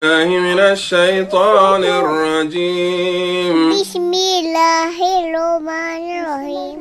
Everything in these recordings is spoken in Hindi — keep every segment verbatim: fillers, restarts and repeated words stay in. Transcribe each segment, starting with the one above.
मिनश्शैतानिर्रजीम बिस्मिल्लाहिर्रहमानिर्रहीम।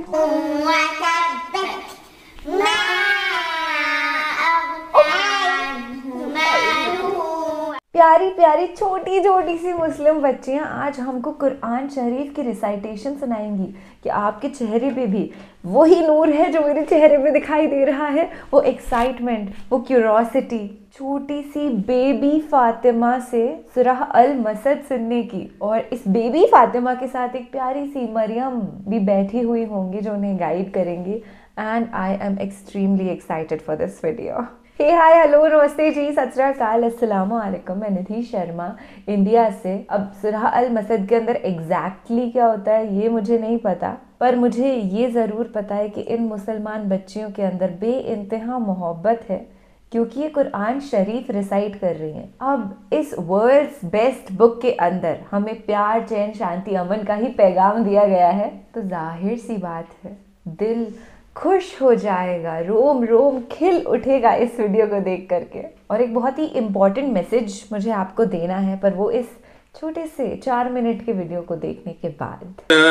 प्यारी प्यारी छोटी छोटी सी मुस्लिम बच्चियां आज हमको कुरान शरीफ की रिसाइटेशन सुनाएंगी कि आपके चेहरे पे भी वही नूर है जो मेरे चेहरे पे दिखाई दे रहा है, वो एक्साइटमेंट, वो क्यूरोसिटी। छोटी सी बेबी फातिमा से सूरह अल मसद सुनने की, और इस बेबी फातिमा के साथ एक प्यारी सी मरियम भी बैठी हुई होंगी जो उन्हें गाइड करेंगी। And I am extremely excited for this video. Hey hi hello नमस्ते जी, सत श्री अकाल, अस्सलामु अलैकुम। मैं निधि शर्मा इंडिया से। अब सूरह अल मसद के अंदर एग्जैक्टली क्या होता है ये मुझे नहीं पता, पर मुझे ये ज़रूर पता है कि इन मुसलमान बच्चियों के अंदर बेइंतहा मोहब्बत है क्योंकि ये कुरान शरीफ रिसाइट कर रही हैं। अब इस वर्ल्ड्स बेस्ट बुक के अंदर हमें प्यार, चैन, शांति, अमन का ही पैगाम दिया गया है, तो जाहिर सी बात है दिल खुश हो जाएगा, रोम रोम खिल उठेगा इस वीडियो को देख करके। और एक बहुत ही इम्पॉर्टेंट मैसेज मुझे आपको देना है, पर वो इस छोटे से चार मिनट के वीडियो को देखने के बाद।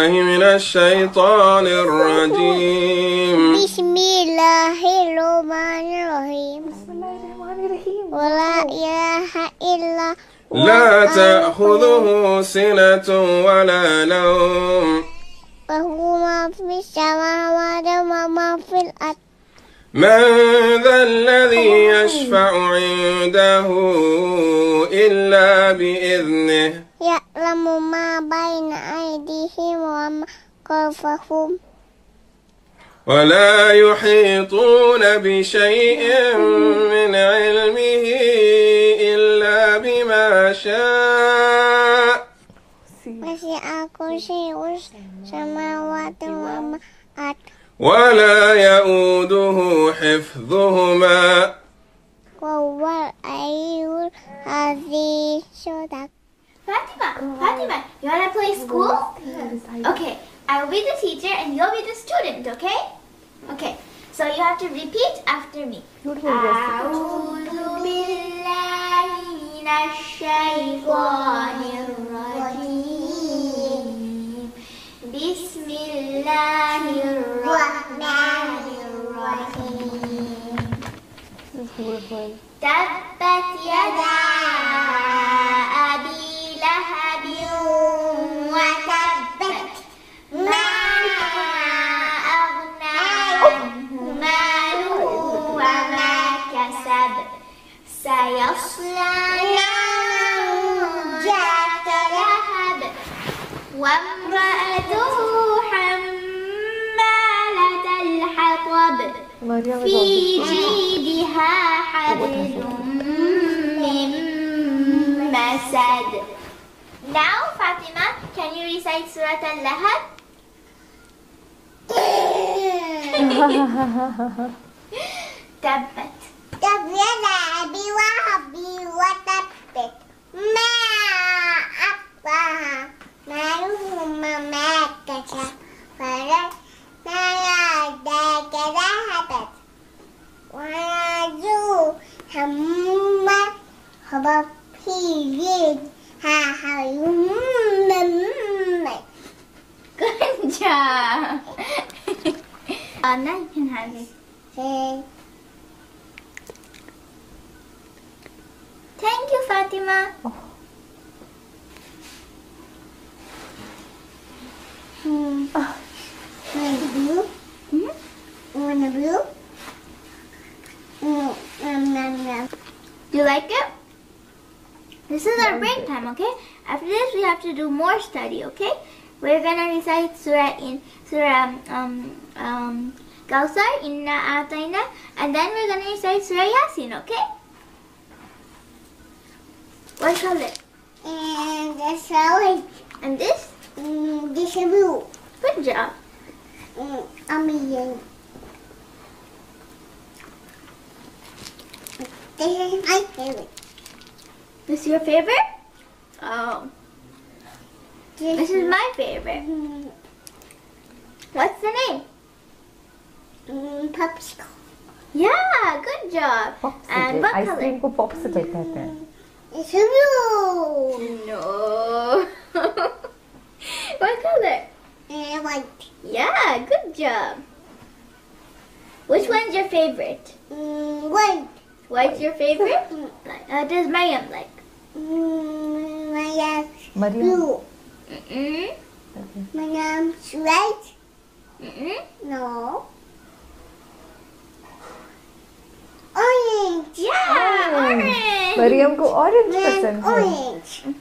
बिस्मिल्लाहिर्रहमानिर्रहीम। वला इलाहा इल्ला ला तअखुज़ुहु सिनतुन वला नौम वहु मा फिस्समावाति व मा फिल अर्द। मन ज़ल्लज़ी यशफ़अु इंदहु इल्ला बिइज़्निहि यअलमु मा बैना अयदीहिम व मा खल्फहुम वला युहीतून बिशैइन मिन इल्मिहि इल्ला बिमा शाअ वसिअ कुर्सियुहु समावाति व मा अर्द वला यऊदुहु हिफ्ज़ुहुमा वहुवल अलियुल अज़ीम। Fatima, Fatima, you wanna play school? Okay, I will be the teacher and you'll be the student, okay? Okay, so you have to repeat after me. A'udhu billahi minash shaytanir rajim. Bismillahir rahmanir rahim. Tabbat yada abi lahabin wa tabbat ma aghna anhu maluhu wa ma kasab sayasla naran zata lahab wa imra'atuhu hammalatal hatab fi jidiha hablum min masad. Now, Fatima, can you recite Surat Al-Lahab? Tabbat. Tabbat abi wahabi wa tabbat ma aghna maluhu wa ma kasab sayasla naran Waju hamma habab pilih ha hayum. Good job. uh, now you can have it. Thank you, Fatima. Oh. Hmm. Oh. Want a blue? Hmm? Want a blue? Mm, nom, nom, nom. Do you like it? This is our break time, okay? After this, we have to do more study, okay? We're gonna recite Surah in Surah um um Kawthar, Inna Atayna, and then we're gonna recite Surah Yasin, okay? What color? And that's orange. And this? Mm, this is blue. Good job. Mm, amazing. This is my favorite. This is your favorite? Oh. This, This is my favorite. Mm, What's the name? mm, popsicle. Yeah, good job. And popsicle, what ice cream color? को पॉप्सिकल कहते हैं। It's blue. No. What color? And white. Yeah, good job. Which one's your favorite? Mm, white. White's your favorite? Uh, does Mariam like? Mm, my name's Mariam. blue. Mm-mm. My name's white. Mm-mm. No. Orange. Yeah, orange. Maryam को ऑरेंज And पसंद है. orange.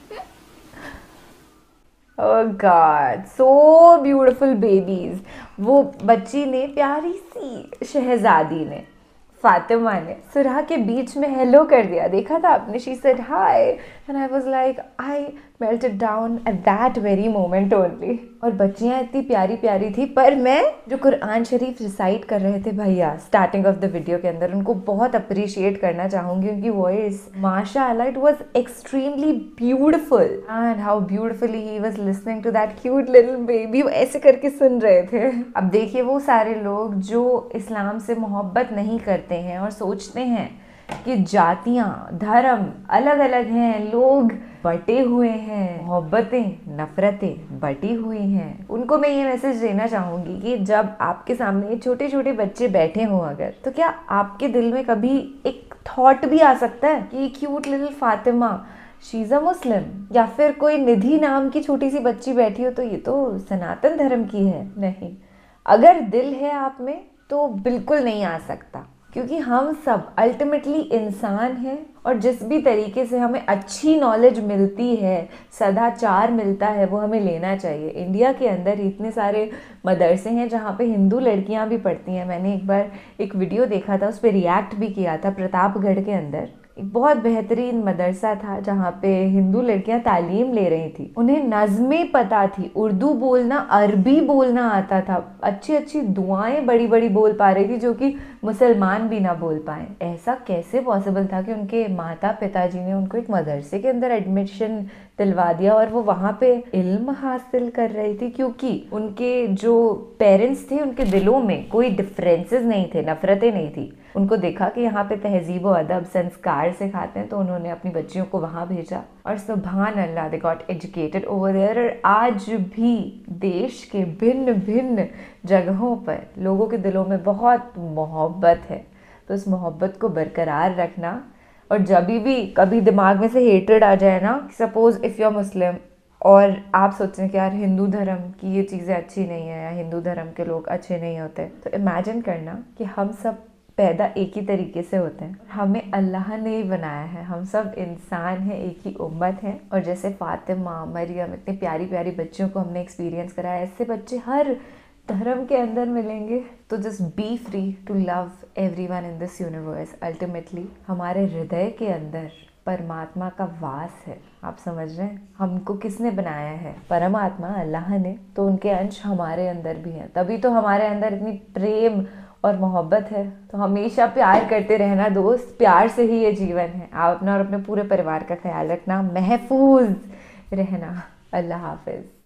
Oh God, so beautiful babies. वो बच्ची ने, प्यारी सी शहजादी ने, फातिमा ने सुरहा के बीच में हेलो कर दिया. देखा था आपने? She said hi and I was like I melted down at that very moment only. और बच्चियाँ इतनी प्यारी प्यारी थी, पर मैं जो कुरान शरीफ रिसाइट कर रहे थे भैया स्टार्टिंग ऑफ द वीडियो के अंदर, उनको बहुत अप्रिशिएट करना चाहूँगी. उनकी वॉइस माशाअल्लाह, it was extremely beautiful and how beautifully he was listening to that cute little baby. वो ऐसे करके सुन रहे थे. अब देखिए वो सारे लोग जो इस्लाम से मोहब्बत नहीं करते हैं और सोचते हैं कि जातियाँ धर्म अलग अलग हैं, लोग बटे हुए हैं, मोहब्बतें नफरतें बटी हुई हैं, उनको मैं ये मैसेज देना चाहूँगी कि जब आपके सामने छोटे छोटे बच्चे बैठे हों अगर, तो क्या आपके दिल में कभी एक थॉट भी आ सकता है कि cute little Fatima she is a Muslim, या फिर कोई निधि नाम की छोटी सी बच्ची बैठी हो तो ये तो सनातन धर्म की है? नहीं. अगर दिल है आप में तो बिल्कुल नहीं आ सकता, क्योंकि हम सब अल्टीमेटली इंसान हैं और जिस भी तरीके से हमें अच्छी नॉलेज मिलती है, सदाचार मिलता है, वो हमें लेना चाहिए. इंडिया के अंदर इतने सारे मदरसे हैं जहाँ पे हिंदू लड़कियाँ भी पढ़ती हैं. मैंने एक बार एक वीडियो देखा था, उस पर रिएक्ट भी किया था. प्रतापगढ़ के अंदर एक बहुत बेहतरीन मदरसा था जहाँ पे हिंदू लड़कियां तालीम ले रही थी. उन्हें नज़में पता थी, उर्दू बोलना, अरबी बोलना आता था, अच्छी अच्छी दुआएं बड़ी बड़ी बोल पा रही थी जो कि मुसलमान भी ना बोल पाए. ऐसा कैसे पॉसिबल था कि उनके माता पिताजी ने उनको एक मदरसे के अंदर एडमिशन दिलवा दिया और वो वहाँ पे इल्म हासिल कर रही थी, क्योंकि उनके जो पेरेंट्स थे उनके दिलों में कोई डिफरेंसेस नहीं थे, नफरतें नहीं थी. उनको देखा कि यहाँ पे तहजीब व अदब संस्कार सिखाते हैं, तो उन्होंने अपनी बच्चियों को वहाँ भेजा और सुभान अल्लाह they got educated over there. और आज भी देश के भिन्न भिन्न जगहों पर लोगों के दिलों में बहुत मोहब्बत है. तो उस मोहब्बत को बरकरार रखना, और जब भी कभी दिमाग में से हेट्रेड आ जाए ना, suppose if you are Muslim और आप सोचें कि यार हिंदू धर्म की ये चीज़ें अच्छी नहीं है या हिंदू धर्म के लोग अच्छे नहीं होते, तो इमेजिन करना कि हम सब पैदा एक ही तरीके से होते हैं. हमें अल्लाह ने ही बनाया है, हम सब इंसान हैं, एक ही उम्मत है. और जैसे फातिमा, मरियम, इतनी प्यारी प्यारी बच्चियों को हमने एक्सपीरियंस कराया, ऐसे बच्चे हर धर्म के अंदर मिलेंगे. तो just be free to love everyone in this universe. Ultimately हमारे हृदय के अंदर परमात्मा का वास है. आप समझ रहे हैं? हमको किसने बनाया है? परमात्मा, अल्लाह ने. तो उनके अंश हमारे अंदर भी हैं, तभी तो हमारे अंदर इतनी प्रेम और मोहब्बत है. तो हमेशा प्यार करते रहना दोस्त, प्यार से ही ये जीवन है. आप अपना और अपने पूरे परिवार का ख्याल रखना, महफूज रहना. अल्लाह हाफिज.